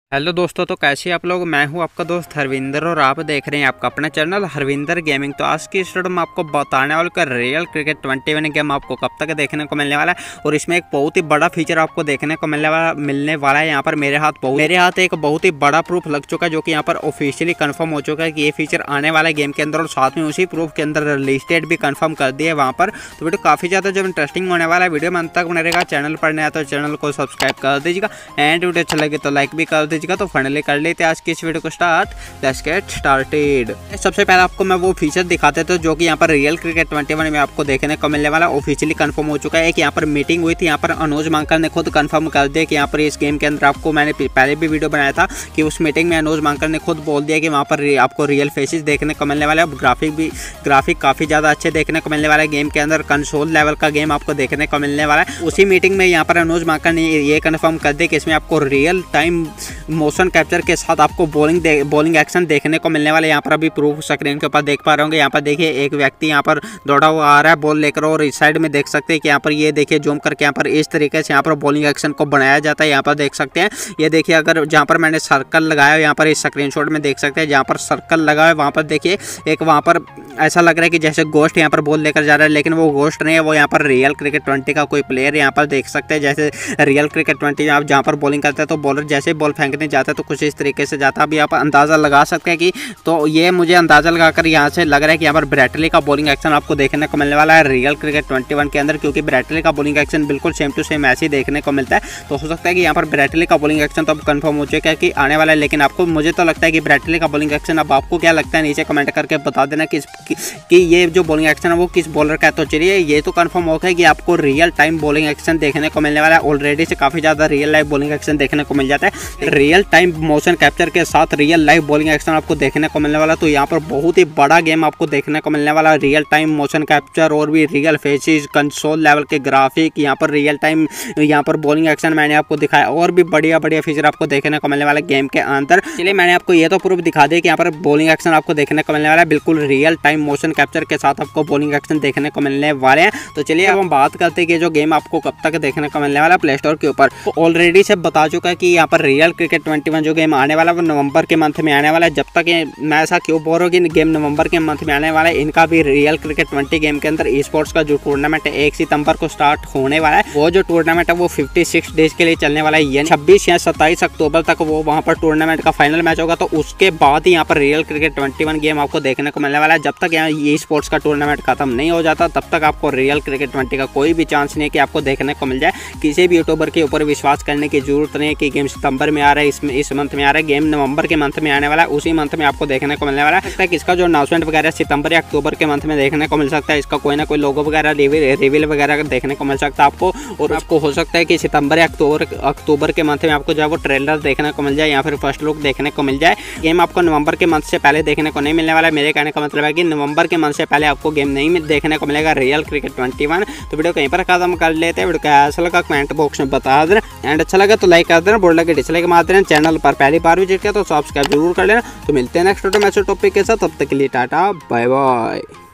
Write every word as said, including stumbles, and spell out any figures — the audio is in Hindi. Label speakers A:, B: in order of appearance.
A: हेलो दोस्तों, तो कैसे आप लोग। मैं हूं आपका दोस्त हरविंदर और आप देख रहे हैं आपका अपना चैनल हरविंदर गेमिंग। तो आज की इस वीडियो में आपको बताने वाले का रियल क्रिकेट इक्कीस गेम आपको कब तक देखने को मिलने वाला है और इसमें एक बहुत ही बड़ा फीचर आपको देखने को मिलने वाला मिलने वाला है। यहाँ पर मेरे हाथ मेरे हाथ एक बहुत ही बड़ा प्रूफ लग चुका है, जो कि यहाँ पर ऑफिशियली कंफर्म हो चुका है कि ये फीचर आने वाला है गेम के अंदर, और साथ में उसी प्रूफ के अंदर रिलीज डेट भी कंफर्म कर दी है वहाँ पर। तो वीडियो काफ़ी ज़्यादा जब इंटरेस्टिंग होने वाला है, वीडियो में अंत तक बने रहेगा। चैनल पर नया तो चैनल को सब्सक्राइब कर दीजिएगा एंड वीडियो अच्छा लगे तो लाइक भी कर दीजिएगा। तो फाइनली कर लेते हैं आज की इस वीडियो को स्टार्ट। Let's get started. सबसे पहले आपको मैं वो फीचर दिखाते थे जो कि यहाँ पर रियल क्रिकेट इक्कीस में आपको देखने को मिलने वाला ऑफिशियली कंफर्म हो चुका है। कि यहाँ पर मीटिंग हुई थी, यहाँ पर अनुज मांकर ने खुद कंफर्म कर दिया कि यहाँ पर इस गेम के अंदर आपको मैंने पहले भी वीडियो बनाया था कि उस मीटिंग में अनुज मांकर ने खुद बोल दिया कि वहाँ पर आपको रियल फेसेस देखने को मिलने वाला है। ग्राफिक भी ग्राफिक काफ़ी ज़्यादा अच्छे देखने को मिलने वाला है गेम के अंदर, कंसोल लेवल का गेम आपको देखने को मिलने वाला है। उसी मीटिंग में यहाँ पर अनुज मांकर ने ये कंफर्म कर दिया कि इसमें आपको रियल टाइम मोशन कैप्चर के साथ आपको बॉलिंग बॉलिंग एक्शन देखने को मिलने वाले। यहाँ पर अभी प्रूफ स्क्रीन के ऊपर देख पा रहे होंगे। यहाँ पर देखिए एक व्यक्ति यहाँ पर दौड़ा हुआ आ रहा है बॉल लेकर, और इस साइड में देख सकते हैं कि यहाँ पर ये देखिए जूम करके यहाँ पर इस तरीके से यहाँ पर बॉलिंग एक्शन को बनाया जाता है। यहाँ पर देख सकते हैं, ये देखिए अगर जहाँ पर मैंने सर्कल लगाया है यहाँ पर इस स्क्रीनशॉट में देख सकते हैं, जहाँ पर सर्कल लगा है वहाँ पर देखिए एक वहाँ पर ऐसा लग रहा है कि जैसे गोस्ट यहाँ पर बॉल लेकर जा रहा है, लेकिन वो गोस्ट नहीं है, वो यहाँ पर रियल क्रिकेट ट्वेंटी का कोई प्लेयर यहाँ पर देख सकते हैं। जैसे रियल क्रिकेट ट्वेंटी आप जहाँ पर बॉलिंग करते हैं तो बॉलर जैसे बॉल फेंकने जाता है तो कुछ इस तरीके से जाता है। अभी आप अंदाज़ा लगा सकते हैं कि तो ये मुझे अंदाज़ा लगाकर यहाँ से लग रहा है कि यहाँ पर ब्रैटली का बॉलिंग एक्शन आपको देखने को मिलने वाला है रियल क्रिकेट इक्कीस के अंदर, क्योंकि ब्रैटली का बॉलिंग एक्शन बिल्कुल सेम टू सेम ऐसे ही देखने को मिलता है। तो हो सकता है कि यहाँ पर ब्रैटली का बॉलिंग एक्शन तो अब कंफर्म हो चुका है कि आने वाला है, लेकिन आपको मुझे तो लगता है कि ब्रैटली का बॉलिंग एक्शन, अब आपको क्या लगता है नीचे कमेंट करके बता देना कि, कि ये जो बॉलिंग एक्शन है वो किस बॉलर का है। तो चलिए ये तो कंफर्म हो गया कि आपको रियल टाइम बॉलिंग एक्शन देखने को मिलने वाला है। ऑलरेडी से काफ़ी ज़्यादा रियल लाइव बॉलिंग एक्शन देखने को मिल जाता है। रियल टाइम मोशन कैप्चर के साथ रियल लाइव बॉलिंग एक्शन आपको देखने को मिलने वाला, तो यहाँ पर बहुत ही बड़ा गेम आपको देखने को मिलने वाला है। रियल टाइम मोशन कैप्चर और भी रियल फेसेस, कंसोल लेवल के ग्राफिक, यहाँ पर रियल टाइम यहाँ पर बॉलिंग एक्शन मैंने आपको दिखाया, और भी बढ़िया बढ़िया फीचर आपको देखने को मिलने वाला गेम के अंदर। चलिए मैंने आपको ये तो प्रूफ दिखा दिया कि यहाँ पर बॉलिंग एक्शन आपको देखने को मिलने वाला है, बिल्कुल रियल टाइम मोशन कैप्चर के साथ आपको बॉलिंग एक्शन देखने को मिलने वाले हैं। तो चलिए अब हम बात करते हैं कि जो गेम आपको कब तक देखने को मिलने वाला है प्ले स्टोर के ऊपर। ऑलरेडी से बता चुका है कि यहाँ पर रियल क्रिकेट इक्कीस जो गेम आने वाला है वो नवंबर के मंथ में आने वाला है। जब तक ये मैं ऐसा क्यों बोल रहा हूँ कि गेम नवंबर के मंथ में आने वाला है, इनका भी रियल क्रिकेट इक्कीस गेम के अंदर ई स्पोर्ट्स का जो टूर्नामेंट है एक सितंबर को स्टार्ट होने वाला है। वो जो टूर्नामेंट है वो छप्पन डेज के लिए चलने वाला है, यानी छब्बीस या सत्ताईस अक्टूबर तक वो वहाँ पर टूर्नामेंट का फाइनल मैच होगा। तो उसके बाद ही यहाँ पर रियल क्रिकेट इक्कीस गेम आपको देखने को मिलने वाला है। जब तक यहाँ ई स्पोर्ट्स का टूर्नामेंट खत्म नहीं हो जाता तब तक आपको रियल क्रिकेट इक्कीस का कोई भी चांस नहीं है कि आपको देखने को मिल जाए। किसी भी यूट्यूबर के ऊपर विश्वास करने की जरूरत नहीं है कि गेम सितंबर में आ रहा है, इसमें इस मंथ में आ रहा है। गेम नवंबर के मंथ में आने वाला है, उसी मंथ में आपको देखने को मिलने वाला है। इसका जो अनाउंसमेंट वगैरह सितंबर या अक्टूबर के मंथ में देखने को मिल सकता है। इसका कोई ना कोई लोगो वगैरह रिवील वगैरह देखने को मिल सकता है आपको, और आपको हो सकता है कि सितंबर या अक्टूबर अक्टूबर के मंथ में आपको जो है वो ट्रेलर देखने को मिल जाए या फिर फर्स्ट लुक देखने को मिल जाए। गेम आपको नवंबर के मंथ से पहले देखने को नहीं मिलने वाला है। मेरे कहने का मतलब है कि नवंबर के मंथ से पहले आपको गेम नहीं देखने को मिलेगा रियल क्रिकेट इक्कीस। तो वीडियो कहीं पर खत्म कर लेते हैं। वीडियो कैसा लगा कमेंट बॉक्स में बता देना, एंड अच्छा लगा तो लाइक कर देना, बोल लगे डिसलाइक मार देना। चैनल पर पहली बार विजिट किया तो सब्सक्राइब जरूर कर लेना। तो मिलते हैं नेक्स्ट वीडियो में ऐसे टॉपिक के साथ, तब तक के लिए टाटा बाय बाय।